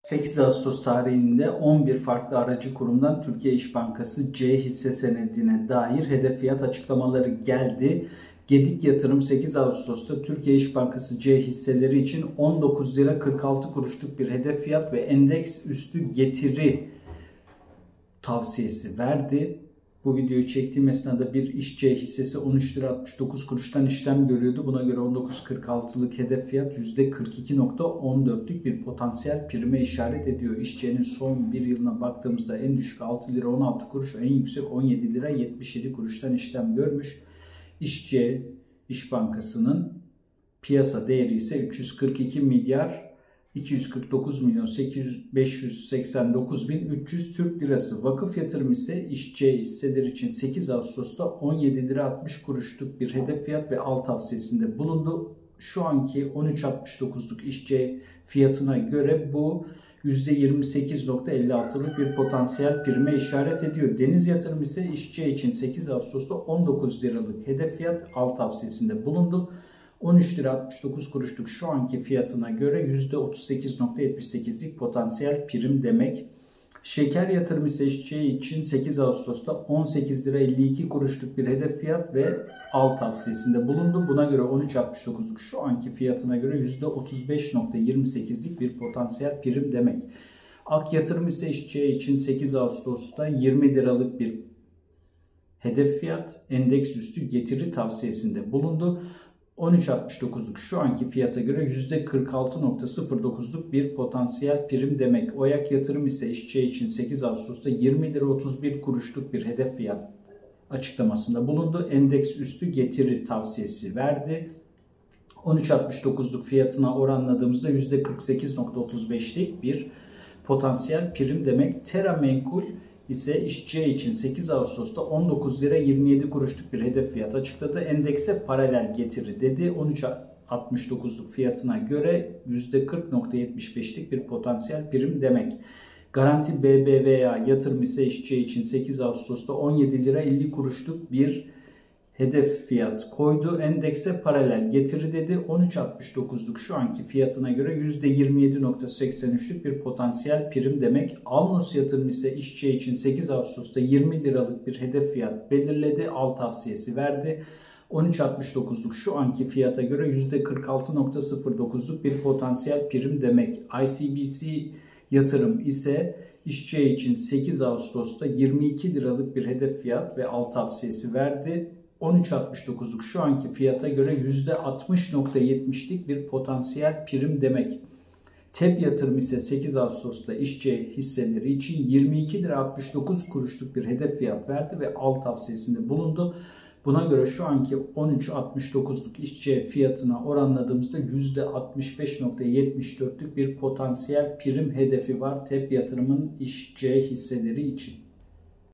8 Ağustos tarihinde 11 farklı aracı kurumdan Türkiye İş Bankası C hisse senedine dair hedef fiyat açıklamaları geldi. Gedik Yatırım 8 Ağustos'ta Türkiye İş Bankası C hisseleri için 19 lira 46 kuruşluk bir hedef fiyat ve endeks üstü getiri tavsiyesi verdi. Bu videoyu çektiğim esnada bir İş C hissesi 13 lira 69 kuruştan işlem görüyordu. Buna göre 19.46'lık hedef fiyat %42.14'lük bir potansiyel prime işaret ediyor. İş C'nin son bir yılına baktığımızda en düşük 6 lira 16 kuruş, en yüksek 17 lira 77 kuruştan işlem görmüş. İş C, İş Bankası'nın piyasa değeri ise 342 milyar 249 milyon 589 bin 300 Türk lirası. Vakıf Yatırım ise İş C hisseleri için 8 Ağustos'ta 17 lira 60 kuruşluk bir hedef fiyat ve al tavsiyesinde bulundu. Şu anki 13.69'luk İş C fiyatına göre bu %28.56'lık bir potansiyel prime işaret ediyor. Deniz Yatırım ise İş C için 8 Ağustos'ta 19 liralık hedef fiyat al tavsiyesinde bulundu. 13 lira 69 kuruşluk şu anki fiyatına göre %38.78'lik potansiyel prim demek. Şeker Yatırım ise İş C için 8 Ağustos'ta 18 lira 52 kuruşluk bir hedef fiyat ve al tavsiyesinde bulundu. Buna göre 13.69'luk şu anki fiyatına göre %35.28'lik bir potansiyel prim demek. Ak Yatırım ise İş C için 8 Ağustos'ta 20 liralık bir hedef fiyat, endeks üstü getiri tavsiyesinde bulundu. 13.69'luk şu anki fiyata göre %46.09'luk bir potansiyel prim demek. Oyak Yatırım ise İş C için 8 Ağustos'ta 20 lira 31 kuruşluk bir hedef fiyat açıklamasında bulundu. Endeks üstü getiri tavsiyesi verdi. 13.69'luk fiyatına oranladığımızda %48.35'lik bir potansiyel prim demek. Tera Menkul ise İş C için 8 Ağustos'ta 19 lira 27 kuruşluk bir hedef fiyat açıkladı. Endekse paralel getiri dedi. 13.69'luk fiyatına göre %40.75'lik bir potansiyel prim demek. Garanti BBVA Yatırım ise İş C için 8 Ağustos'ta 17 lira 50 kuruşluk bir hedef fiyat koydu. Endekse paralel getiri dedi. 13.69'luk şu anki fiyatına göre %27.83'lük bir potansiyel prim demek. Alnos Yatırım ise İş C için 8 Ağustos'ta 20 liralık bir hedef fiyat belirledi. Al tavsiyesi verdi. 13.69'luk şu anki fiyata göre %46.09'luk bir potansiyel prim demek. ICBC Yatırım ise İş C için 8 Ağustos'ta 22 liralık bir hedef fiyat ve al tavsiyesi verdi. 13.69'luk şu anki fiyata göre %60.70'lik bir potansiyel prim demek. TEB Yatırım ise 8 Ağustos'ta İş C hisseleri için 22 lira 69 kuruşluk bir hedef fiyat verdi ve al tavsiyesinde bulundu. Buna göre şu anki 13.69'luk İş C fiyatına oranladığımızda %65.74'lük bir potansiyel prim hedefi var TEB Yatırım'ın İş C hisseleri için.